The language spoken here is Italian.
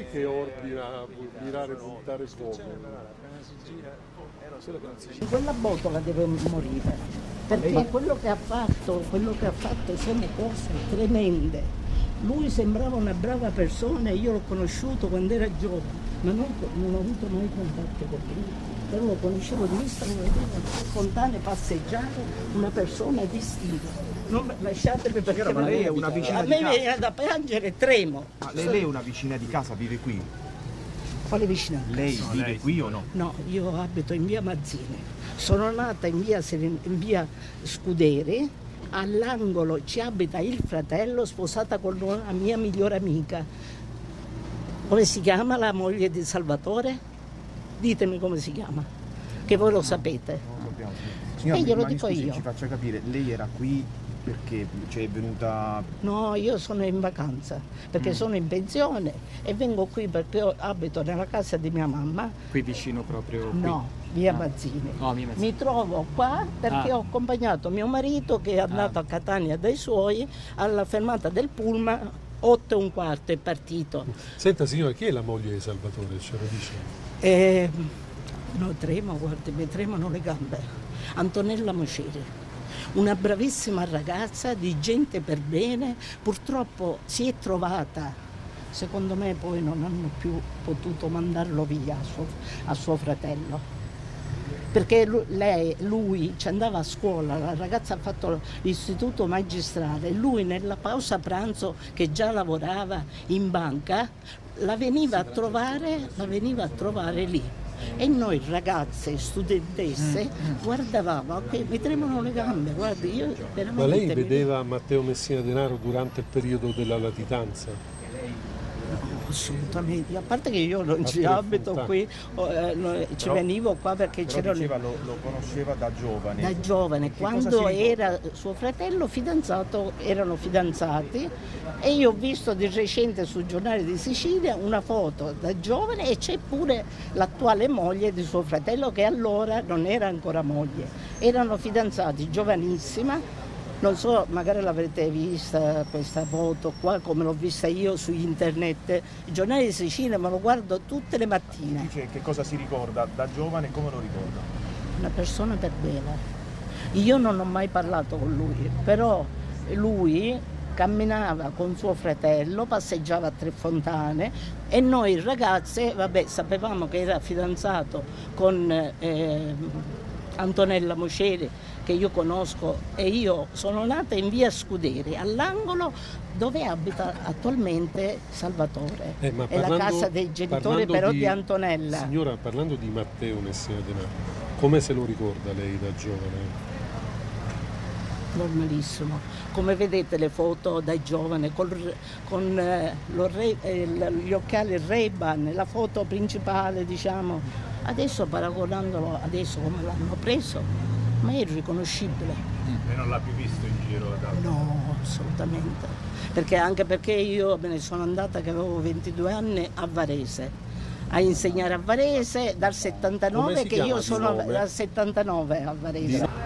lui che ordina mirare, puntare fuoco. In quella botola deve morire, perché quello che ha fatto sono cose tremende. Lui sembrava una brava persona, io l'ho conosciuto quando era giovane, ma non ho avuto mai contatto con lui. Però lo conoscevo di vista, lo vedevo spontaneo passeggiare, una persona distinta. Non lasciatemi perché ma lei è una vicina di casa. A me viene da piangere e tremo. Ma lei è una vicina di casa, vive qui? Quale vicina? Lei vive qui o no? No, io abito in via Mazzini. Sono nata in via Scuderi, all'angolo ci abita il fratello, sposata con una mia migliore amica. Come si chiama la moglie di Salvatore? Ditemi come si chiama, che voi lo sapete. Non sappiamo. Signora, glielo ma dico scusi, io. ci faccia capire, lei era qui perché è venuta... No, io sono in vacanza, perché sono in pensione e vengo qui perché abito nella casa di mia mamma. Qui vicino proprio? Qui. No, via Mazzini. Oh, via Mazzini. Mi trovo qua perché ho accompagnato mio marito che è andato a Catania dai suoi alla fermata del pullman, 8:15 è partito. Senta signora, chi è la moglie di Salvatore, ce lo dice? No, tremo, guardi, mi tremano le gambe. Antonella Moceri, una bravissima ragazza di gente per bene, purtroppo si è trovata, secondo me poi non hanno più potuto mandarlo via a suo fratello. Perché lui ci andava a scuola, la ragazza ha fatto l'istituto magistrale, lui nella pausa pranzo che già lavorava in banca la veniva a trovare lì. E noi ragazze, studentesse, guardavamo, mi tremano le gambe, guardi, io veramente... Ma lei vedeva Matteo Messina Denaro durante il periodo della latitanza? Assolutamente, a parte che io non ci abito qui, ci venivo qua perché c'erano... Diceva, lo conosceva da giovane. Da giovane, quando era suo fratello fidanzato, erano fidanzati e io ho visto di recente sul giornale di Sicilia una foto da giovane e c'è pure l'attuale moglie di suo fratello che allora non era ancora moglie, erano fidanzati, giovanissima. Non so, magari l'avrete vista questa foto qua, come l'ho vista io su internet. Il giornale di Sicilia me lo guardo tutte le mattine. Dice che cosa si ricorda da giovane, come lo ricorda? Una persona per bene. Io non ho mai parlato con lui, però lui camminava con suo fratello, passeggiava a Tre Fontane e noi ragazze, vabbè, sapevamo che era fidanzato con Antonella Moceri, che io conosco, e io sono nata in via Scuderi, all'angolo dove abita attualmente Salvatore. È la casa dei genitori però di Antonella. Signora, parlando di Matteo Messina Denaro, come se lo ricorda lei da giovane? Normalissimo, come vedete le foto da giovane con gli occhiali Ray-Ban, la foto principale, diciamo. Adesso paragonandolo adesso come l'hanno preso, ma è irriconoscibile. E non l'ha più visto in giro? No, assolutamente. Anche perché io me ne sono andata che avevo 22 anni a Varese, a insegnare a Varese dal 79, che io sono dal 79 a Varese.